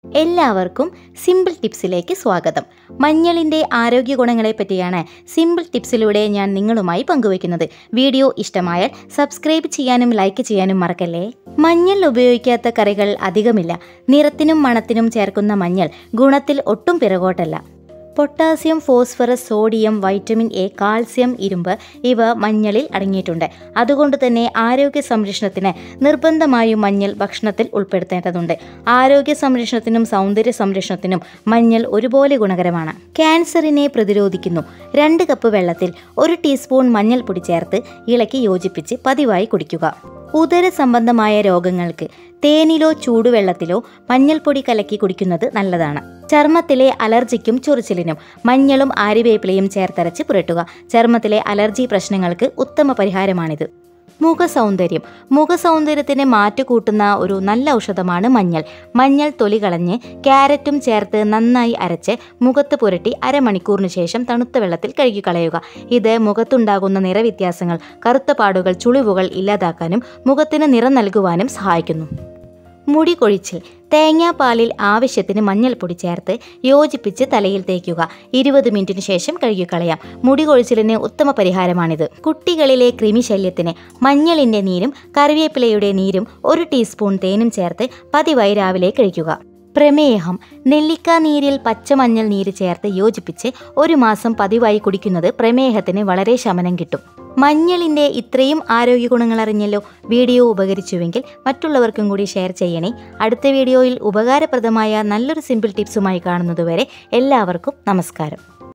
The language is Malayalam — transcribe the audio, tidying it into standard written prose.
എല്ലാവർക്കും സിമ്പിൾ ടിപ്സിലേക്ക് സ്വാഗതം. മഞ്ഞളിൻ്റെ ആരോഗ്യ ഗുണങ്ങളെ പറ്റിയാണ് സിമ്പിൾ ടിപ്സിലൂടെ ഞാൻ നിങ്ങളുമായി പങ്കുവയ്ക്കുന്നത്. വീഡിയോ ഇഷ്ടമായാൽ സബ്സ്ക്രൈബ് ചെയ്യാനും ലൈക്ക് ചെയ്യാനും മറക്കല്ലേ. മഞ്ഞൾ ഉപയോഗിക്കാത്ത കറികൾ അധികമില്ല. നിറത്തിനും മണത്തിനും ചേർക്കുന്ന മഞ്ഞൾ ഗുണത്തിൽ ഒട്ടും പിറകോട്ടല്ല. Potassium, phosphorus, sodium, vitamin A, calcium, ഇരുമ്പ് ഇവ മഞ്ഞളിൽ അടങ്ങിയിട്ടുണ്ട്. അതുകൊണ്ട് തന്നെ ആരോഗ്യ സംരക്ഷണത്തിന് നിർബന്ധമായും മഞ്ഞൾ ഭക്ഷണത്തിൽ ഉൾപ്പെടുത്തേണ്ടതുണ്ട്. ആരോഗ്യ സംരക്ഷണത്തിനും സൗന്ദര്യ സംരക്ഷണത്തിനും മഞ്ഞൾ ഒരുപോലെ ഗുണകരമാണ്. ക്യാൻസറിനെ പ്രതിരോധിക്കുന്നു. 2 കപ്പ് വെള്ളത്തിൽ 1 ടീസ്പൂൺ മഞ്ഞൾപ്പൊടി ചേർത്ത് ഇളക്കി യോജിപ്പിച്ച് പതിവായി കുടിക്കുക. ഉദര സംബന്ധമായ രോഗങ്ങൾക്ക് തേനിലോ ചൂടുവെള്ളത്തിലോ മഞ്ഞൾപ്പൊടി കലക്കി കുടിക്കുന്നത് നല്ലതാണ്. ചർമ്മത്തിലെ അലർജിക്കും ചൊറിച്ചിലിനും മഞ്ഞളും ആര്യവേപ്പിലയും ചേർത്തരച്ച് പുരട്ടുക. ചർമ്മത്തിലെ അലർജി പ്രശ്നങ്ങൾക്ക് ഉത്തമ പരിഹാരമാണിത്. മുഖസൗന്ദര്യത്തിന് മാറ്റുകൂട്ടുന്ന ഒരു നല്ല ഔഷധമാണ് മഞ്ഞൾ. മഞ്ഞൾ തൊലി കളഞ്ഞ് ക്യാരറ്റും ചേർത്ത് നന്നായി അരച്ച് മുഖത്ത് പുരട്ടി അരമണിക്കൂറിന് ശേഷം തണുത്ത വെള്ളത്തിൽ കഴുകിക്കളയുക. ഇത് മുഖത്തുണ്ടാകുന്ന നിറവ്യത്യാസങ്ങൾ, കറുത്ത പാടുകൾ, ചുളിവുകൾ ഇല്ലാതാക്കാനും മുഖത്തിന് നിറം നൽകുവാനും സഹായിക്കുന്നു. മുടി കൊഴിച്ചിൽ. തേങ്ങാപ്പാലിൽ ആവശ്യത്തിന് മഞ്ഞൾപ്പൊടി ചേർത്ത് യോജിപ്പിച്ച് തലയിൽ തേക്കുക. 20 മിനിറ്റിന് ശേഷം കഴുകിക്കളയാം. മുടി കൊഴിച്ചിലിന് ഉത്തമ പരിഹാരമാണിത്. കുട്ടികളിലെ കൃമിശല്യത്തിന് മഞ്ഞളിൻ്റെ നീരും കറിവേപ്പിലയുടെ നീരും 1 ടീസ്പൂൺ തേനും ചേർത്ത് പതിവായി രാവിലെ കഴിക്കുക. പ്രമേഹം. നെല്ലിക്ക നീരിൽ പച്ചമഞ്ഞൾ നീര് ചേർത്ത് യോജിപ്പിച്ച് 1 മാസം പതിവായി കുടിക്കുന്നത് പ്രമേഹത്തിന് വളരെ ശമനം കിട്ടും. മഞ്ഞളിൻ്റെ ഇത്രയും ആരോഗ്യ ഗുണങ്ങൾ അറിഞ്ഞല്ലോ. വീഡിയോ ഉപകരിച്ചുവെങ്കിൽ മറ്റുള്ളവർക്കും കൂടി ഷെയർ ചെയ്യണേ. അടുത്ത വീഡിയോയിൽ ഉപകാരപ്രദമായ നല്ലൊരു സിമ്പിൾ ടിപ്സുമായി കാണുന്നതുവരെ എല്ലാവർക്കും നമസ്കാരം.